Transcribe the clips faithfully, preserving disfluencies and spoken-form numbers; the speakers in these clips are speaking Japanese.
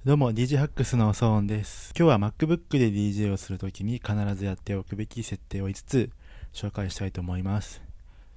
どうも ディージェー ハックスのソーンです。今日は MacBook で ディージェー をするときに必ずやっておくべき設定をいつつ紹介したいと思います。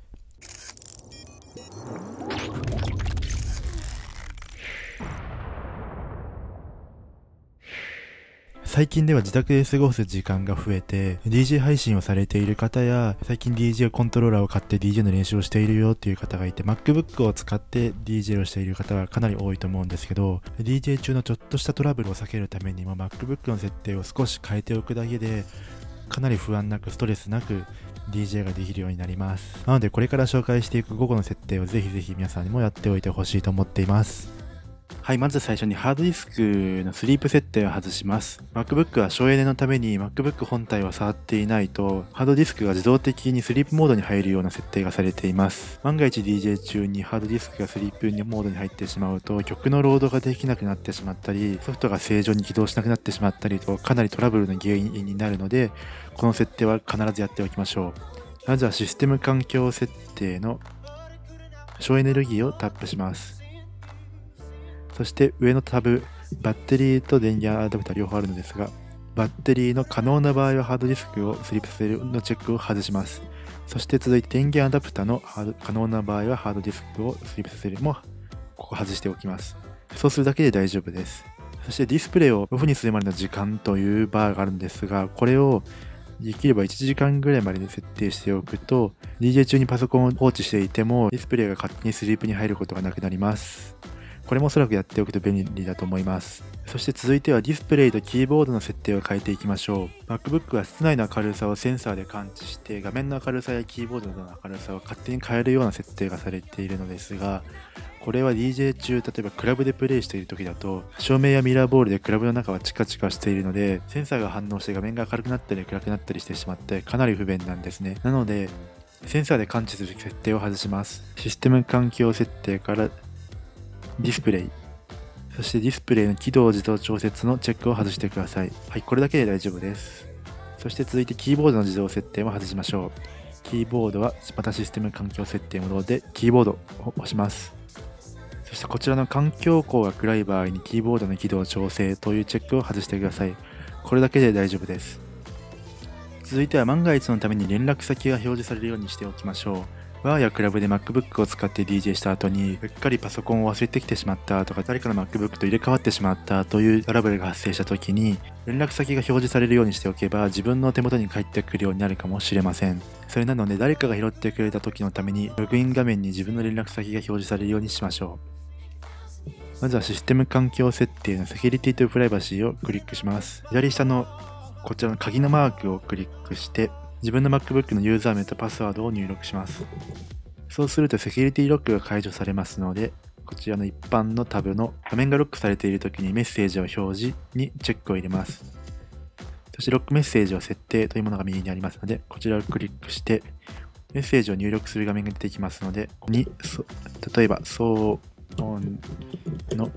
最近では自宅で過ごす時間が増えて ディージェー 配信をされている方や最近 ディージェー コントローラーを買って ディージェー の練習をしているよっていう方がいて MacBook を使って ディージェー をしている方はかなり多いと思うんですけど ディージェー 中のちょっとしたトラブルを避けるためにも MacBook の設定を少し変えておくだけでかなり不安なくストレスなく ディージェー ができるようになります。なのでこれから紹介していくごこの設定をぜひぜひ皆さんにもやっておいてほしいと思っています。はい、まず最初にハードディスクのスリープ設定を外します。MacBook は省エネのために MacBook 本体を触っていないとハードディスクが自動的にスリープモードに入るような設定がされています。万が一 ディージェー 中にハードディスクがスリープモードに入ってしまうと曲のロードができなくなってしまったりソフトが正常に起動しなくなってしまったりとかなりトラブルの原因になるのでこの設定は必ずやっておきましょう。まずはシステム環境設定の省エネルギーをタップします。そして上のタブ、バッテリーと電源アダプター両方あるのですが、バッテリーの可能な場合はハードディスクをスリープさせるのチェックを外します。そして続いて電源アダプターの可能な場合はハードディスクをスリープさせるもここ外しておきます。そうするだけで大丈夫です。そしてディスプレイをオフにするまでの時間というバーがあるんですが、これをできればいちじかんぐらいまでに設定しておくと ディージェー 中にパソコンを放置していてもディスプレイが勝手にスリープに入ることがなくなります。これもおそらくやっておくと便利だと思います。そして続いてはディスプレイとキーボードの設定を変えていきましょう。MacBook は室内の明るさをセンサーで感知して画面の明るさやキーボードの明るさを勝手に変えるような設定がされているのですが、これは ディージェー 中、例えばクラブでプレイしている時だと照明やミラーボールでクラブの中はチカチカしているのでセンサーが反応して画面が明るくなったり暗くなったりしてしまってかなり不便なんですね。なのでセンサーで感知する設定を外します。システム環境設定からディスプレイ、そしてディスプレイの起動自動調節のチェックを外してください。はい、これだけで大丈夫です。そして続いてキーボードの自動設定も外しましょう。キーボードはまたシステム環境設定モードでキーボードを押します。そしてこちらの環境光が暗い場合にキーボードの起動調整というチェックを外してください。これだけで大丈夫です。続いては万が一のために連絡先が表示されるようにしておきましょう。バーやクラブで MacBook を使って ディージェー した後にうっかりパソコンを忘れてきてしまったとか誰かの MacBook と入れ替わってしまったというトラブルが発生した時に連絡先が表示されるようにしておけば自分の手元に返ってくるようになるかもしれません。それなので誰かが拾ってくれた時のためにログイン画面に自分の連絡先が表示されるようにしましょう。まずはシステム環境設定のセキュリティとプライバシーをクリックします。左下のこちらの鍵のマークをクリックして自分の MacBook のユーザー名とパスワードを入力します。そうするとセキュリティロックが解除されますので、こちらの一般のタブの画面がロックされているときにメッセージを表示にチェックを入れます。そしてロックメッセージを設定というものが右にありますので、こちらをクリックしてメッセージを入力する画面が出てきますので、ここに例えばソーンの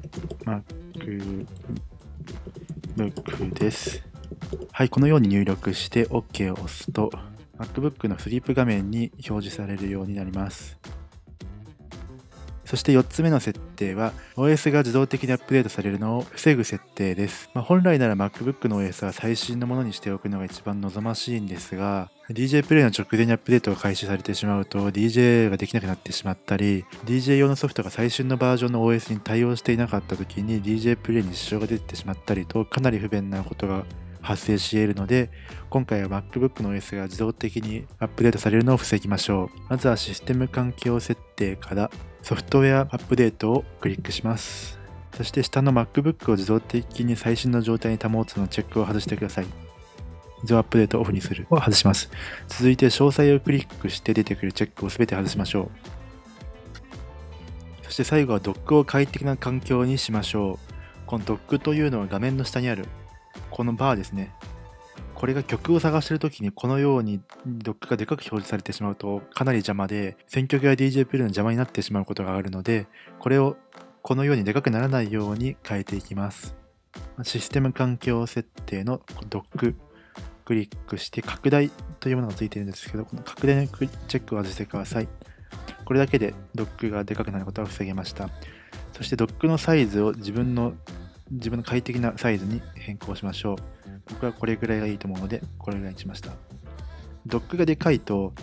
MacBook です。はい、このように入力して OK を押すとMacBook のスリープ画面に表示されるようになります。そしてよっつめの設定は オーエス が自動的にアップデートされるのを防ぐ設定です。まあ、本来なら MacBook の オーエス は最新のものにしておくのが一番望ましいんですが ディージェー プレイの直前にアップデートが開始されてしまうと ディージェー ができなくなってしまったり ディージェー 用のソフトが最新のバージョンの オーエス に対応していなかった時に ディージェー プレイに支障が出てしまったりとかなり不便なことが発生し得るので今回は MacBook の オーエス が自動的にアップデートされるのを防ぎましょう。まずはシステム環境設定からソフトウェアアップデートをクリックします。そして下の MacBook を自動的に最新の状態に保つのチェックを外してください。自動アップデートをオフにするを外します。続いて詳細をクリックして出てくるチェックを全て外しましょう。そして最後はドックを快適な環境にしましょう。このドックというのは画面の下にあるこのバーですね。これが曲を探しているときにこのようにドックがでかく表示されてしまうとかなり邪魔で選曲や ディージェー プレイの邪魔になってしまうことがあるのでこれをこのようにでかくならないように変えていきます。システム環境設定のドッククリックして拡大というものがついているんですけどこの拡大のチェックを外してください。これだけでドックがでかくなることが防げました。そしてドックのサイズを自分の自分の快適なサイズに変更しましょう。僕はこれぐらいがいいと思うので、これぐらいにしました。ドックがでかいと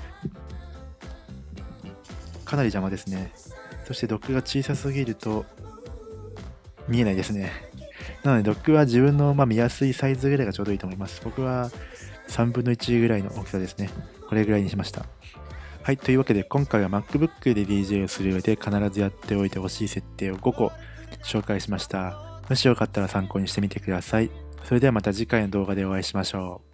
かなり邪魔ですね。そしてドックが小さすぎると見えないですね。なのでドックは自分のまあ見やすいサイズぐらいがちょうどいいと思います。僕はさんぶんのいちぐらいの大きさですね。これぐらいにしました。はい、というわけで今回は MacBook で ディージェー をする上で必ずやっておいてほしい設定をごこ紹介しました。もしよかったら参考にしてみてください。それではまた次回の動画でお会いしましょう。